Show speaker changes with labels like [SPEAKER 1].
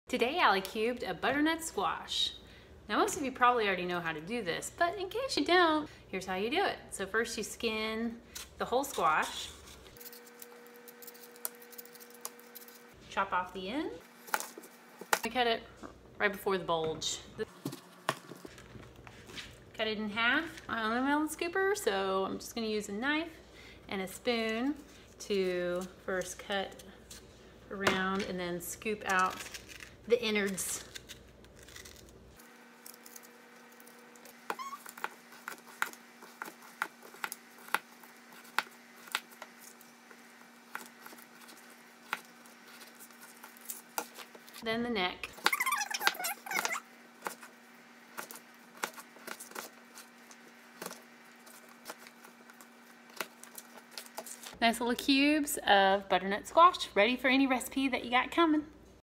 [SPEAKER 1] Today I cubed a butternut squash. Now most of you probably already know how to do this, but in case you don't, here's how you do it. So first you skin the whole squash, chop off the end. I cut it right before the bulge. Cut it in half. I don't have a melon scooper, so I'm just gonna use a knife and a spoon to first cut around and then scoop out the innards. Then the neck. Nice little cubes of butternut squash, ready for any recipe that you got coming.